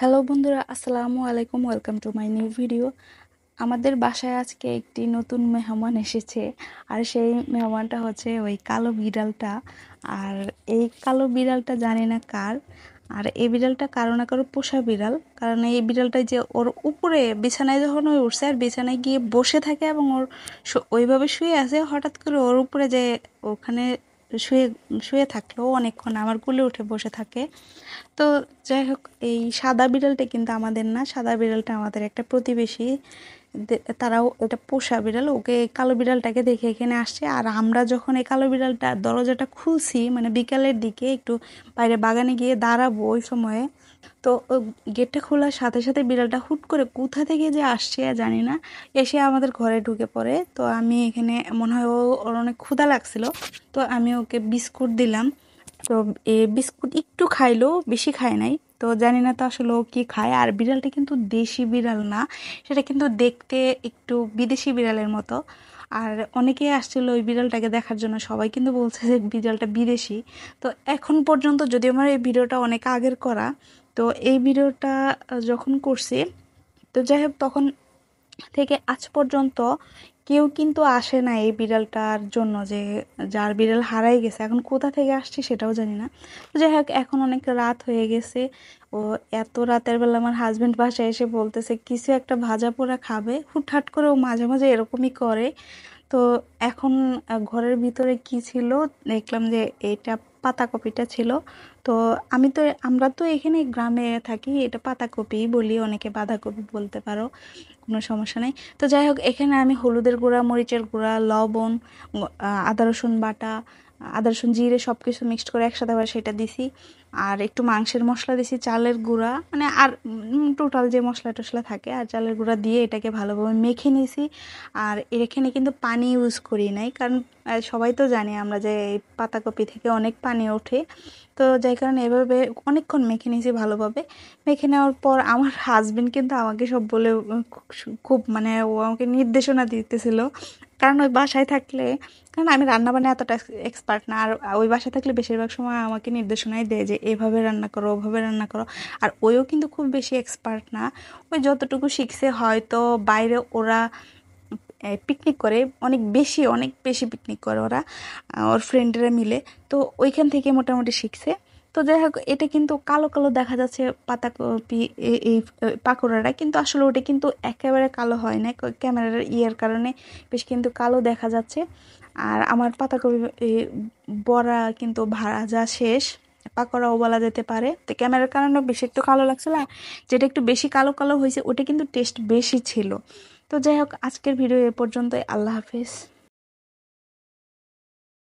Hello বন্ধুরা, আসসালামু আলাইকুম। Welcome to my new video. আমাদের বাসায় আজকে একটি নতুন মেহমান এসেছে, আর সেই মেহমানটা হচ্ছে ওই কালো বিড়ালটা। আর এই কালো বিড়ালটা জানি না কার। আর এই বিড়ালটা কারো না কারো পোষা বিড়াল, কারণ এই বিড়ালটা যে ওর উপরে বিছানায় যখন ওই উঠছে আর বিছানায় গিয়ে বসে থাকে এবং ওর ওইভাবে শুয়ে আছে, হঠাৎ করে ওর উপরে যে ওখানে শুয়ে শুয়ে থাকলো অনেকক্ষণ, আমার কোলে উঠে বসে থাকে। তো যাই হোক, এই সাদা বিড়ালটা কিন্তু আমাদের না, সাদা বিড়ালটা আমাদের একটা প্রতিবেশী। তারাও এটা পোষা বিড়াল, ওকে কালো বিড়ালটাকে দেখে এখানে আসছে। আর আমরা যখন এই কালো বিড়ালটা দরজাটা খুলছি, মানে বিকালের দিকে একটু বাইরে বাগানে গিয়ে দাঁড়াবো ওই সময়ে, তো গেটটা খোলার সাথে সাথে বিড়ালটা হুট করে কোথা থেকে যে আসছে জানি না, এসে আমাদের ঘরে ঢুকে পড়ে। তো আমি এখানে মনে হয় ওর অনেক ক্ষুধা লাগছিল, তো আমি ওকে বিস্কুট দিলাম। তো বিস্কুট একটু খাইলো, বেশি খায় নাই। তো জানি না তো আসলে ও কি খায়। আর বিড়ালটা কিন্তু দেশি বিড়াল না, সেটা কিন্তু দেখতে একটু বিদেশি বিড়ালের মতো। আর অনেকেই আসছিল ওই বিড়ালটাকে দেখার জন্য, সবাই কিন্তু বলছে যে বিড়ালটা বিদেশি। তো এখন পর্যন্ত, যদি আমার এই ভিডিওটা অনেক আগের করা, তো এই ভিডিওটা যখন করছি, তো যাই হোক, তখন থেকে আজ পর্যন্ত কেউ কিন্তু আসে না এই বিড়ালটার জন্য, যে যার বিড়াল হারাই গেছে। এখন কোথা থেকে আসছে সেটাও জানি না। তো যাই হোক, এখন অনেক রাত হয়ে গেছে। ও এত রাতের বেলা আমার হাজবেন্ড বাসায় এসে বলতেছে কিছু একটা ভাজা পোড়া খাবে। হুটহাট করে ও মাঝে মাঝে এরকমই করে। তো এখন ঘরের ভিতরে কি ছিল দেখলাম যে এটা পাতাকপিটা ছিল। তো আমরা তো এখানে গ্রামে থাকি, এটা পাতাকপি বলি, অনেকে বাঁধাকপি বলতে পারো, কোনো সমস্যা নেই। তো যাই হোক, এখানে আমি হলুদের গুঁড়া, মরিচের গুঁড়া, লবণ, আদা রসুন বাটা, আদা রসুন জিরে সব কিছু মিক্সড করে একসাথে আবার সেটা দিছি। আর একটু মাংসের মশলা দিছি, চালের গুঁড়া, মানে আর টোটাল যে মশলা টশলা থাকে, আর চালের গুঁড়া দিয়ে এটাকে ভালোভাবে মেখে নিয়েছি। আর এখানে কিন্তু পানি ইউজ করি নাই, কারণ সবাই তো জানি আমরা যে এই পাতাকপি থেকে অনেক পানি ওঠে। তো যাই কারণে এভাবে অনেকক্ষণ মেখে নিয়েছি ভালোভাবে। মেখে নেওয়ার পর আমার হাজবেন্ড কিন্তু আমাকে সব বলে খুব মানে ও আমাকে নির্দেশনা দিতেছিল। কারণ ওই বাসায় থাকলে, কারণ আমি রান্নাবান্না এতটা এক্সপার্ট না, আর ওই বাসায় থাকলে বেশিরভাগ সময় আমাকে নির্দেশনাই দেয় যে এভাবে রান্না করো, ওভাবে রান্না করো। আর ওইও কিন্তু খুব বেশি এক্সপার্ট না, ওই যতটুকু শিখছে হয়তো। বাইরে ওরা পিকনিক করে, অনেক বেশি পিকনিক করে ওরা, ওর ফ্রেন্ডরা মিলে। তো ওইখান থেকে মোটামুটি শিখছে। তো যাই হোক, এটা কিন্তু কালো কালো দেখা যাচ্ছে পাতাকপি, এই পাকোড়াটা কিন্তু আসলে ওটা কিন্তু একেবারে কালো হয় না, ক্যামেরার ইয়ের কারণে বেশ কিন্তু কালো দেখা যাচ্ছে। আর আমার পাতাকপি বড়া কিন্তু ভাজা শেষ, পাকোড়াও বলা যেতে পারে। তো ক্যামেরার কারণে বেশি একটু কালো লাগছিল, আর যেটা একটু বেশি কালো কালো হয়েছে ওটা কিন্তু টেস্ট বেশি ছিল। তো যাই হোক, আজকের ভিডিও এ পর্যন্তই। আল্লাহ হাফেজ।